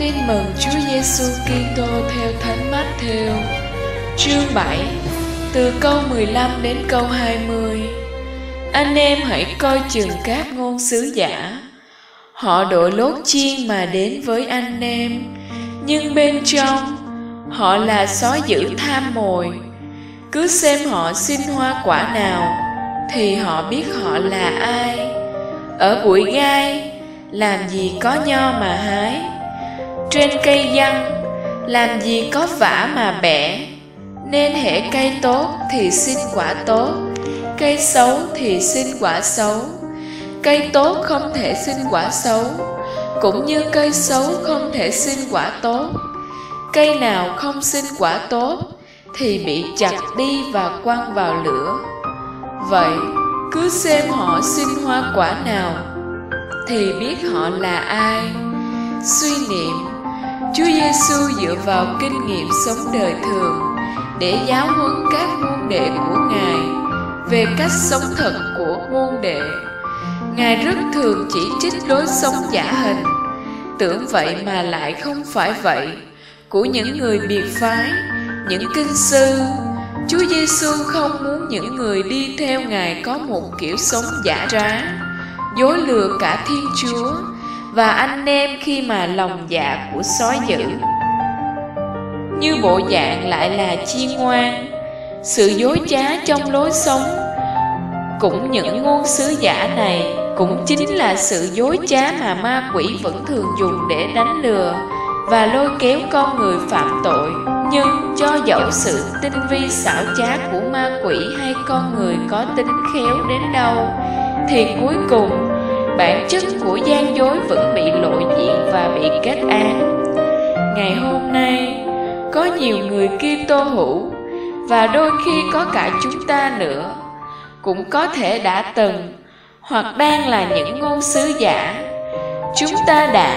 Tin mừng Chúa Giêsu Kitô theo Thánh Mát-thêu, chương 7, từ câu 15 đến câu 20. Anh em hãy coi chừng các ngôn sứ giả. Họ đội lốt chiên mà đến với anh em, nhưng bên trong họ là sói dữ tham mồi. Cứ xem họ xin hoa quả nào thì họ biết họ là ai. Ở bụi gai làm gì có nho mà hái, trên cây giăng làm gì có vả mà bẻ. Nên hễ cây tốt thì xin quả tốt, cây xấu thì xin quả xấu. Cây tốt không thể xin quả xấu, cũng như cây xấu không thể xin quả tốt. Cây nào không xin quả tốt thì bị chặt đi và quăng vào lửa. Vậy cứ xem họ xin hoa quả nào thì biết họ là ai. Suy niệm, Chúa Giêsu dựa vào kinh nghiệm sống đời thường để giáo huấn các môn đệ của Ngài về cách sống thật của môn đệ. Ngài rất thường chỉ trích lối sống giả hình, tưởng vậy mà lại không phải vậy, của những người biệt phái, những kinh sư. Chúa Giêsu không muốn những người đi theo Ngài có một kiểu sống giả trá, dối lừa cả Thiên Chúa và anh em khi mà lòng dạ của sói dữ. Như bộ dạng lại là chiên ngoan. Sự dối trá trong lối sống cũng những ngôn sứ giả này cũng chính là sự dối trá mà ma quỷ vẫn thường dùng để đánh lừa và lôi kéo con người phạm tội. Nhưng cho dẫu sự tinh vi xảo trá của ma quỷ hay con người có tính khéo đến đâu, thì cuối cùng bản chất của gian dối vẫn bị lộ diện và bị kết án. Ngày hôm nay có nhiều người Kitô hữu, và đôi khi có cả chúng ta nữa, cũng có thể đã từng hoặc đang là những ngôn sứ giả. Chúng ta đã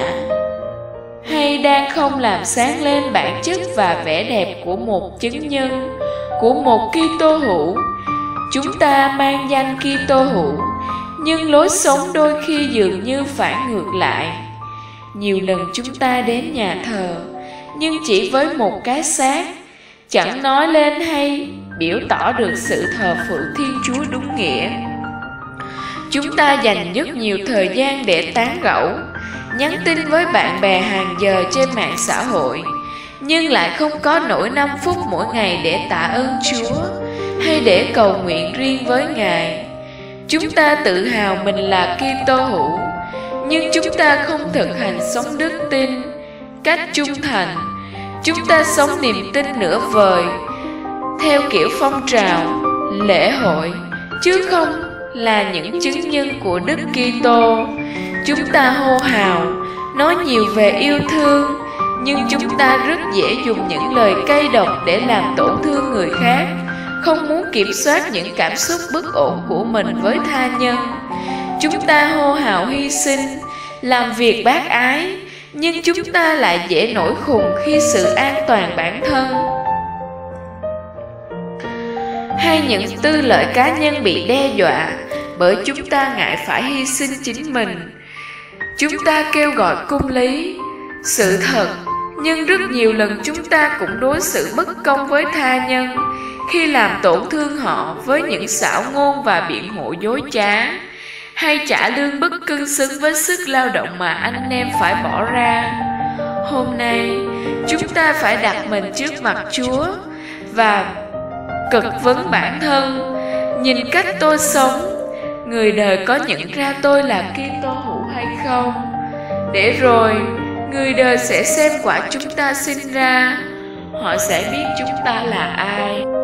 hay đang không làm sáng lên bản chất và vẻ đẹp của một chứng nhân, của một Kitô hữu. Chúng ta mang danh Kitô hữu, nhưng lối sống đôi khi dường như phản ngược lại. Nhiều lần chúng ta đến nhà thờ, nhưng chỉ với một cái xác, chẳng nói lên hay biểu tỏ được sự thờ phượng Thiên Chúa đúng nghĩa. Chúng ta dành rất nhiều thời gian để tán gẫu, nhắn tin với bạn bè hàng giờ trên mạng xã hội, nhưng lại không có nổi 5 phút mỗi ngày để tạ ơn Chúa hay để cầu nguyện riêng với Ngài. Chúng ta tự hào mình là Kitô hữu, nhưng chúng ta không thực hành sống đức tin, cách trung thành. Chúng ta sống niềm tin nửa vời, theo kiểu phong trào, lễ hội, chứ không là những chứng nhân của Đức Kitô. Chúng ta hô hào, nói nhiều về yêu thương, nhưng chúng ta rất dễ dùng những lời cay độc để làm tổn thương người khác, không muốn kiểm soát những cảm xúc bất ổn của mình với tha nhân. Chúng ta hô hào hy sinh, làm việc bác ái, nhưng chúng ta lại dễ nổi khùng khi sự an toàn bản thân hay những tư lợi cá nhân bị đe dọa bởi chúng ta ngại phải hy sinh chính mình. Chúng ta kêu gọi công lý, sự thật, nhưng rất nhiều lần chúng ta cũng đối xử bất công với tha nhân khi làm tổn thương họ với những xảo ngôn và biện hộ dối trá, hay trả lương bất cân xứng với sức lao động mà anh em phải bỏ ra. Hôm nay chúng ta phải đặt mình trước mặt Chúa và cực vấn bản thân. Nhìn cách tôi sống, người đời có nhận ra tôi là Kitô hữu hay không? Để rồi người đời sẽ xem quả chúng ta sinh ra, họ sẽ biết chúng ta là ai.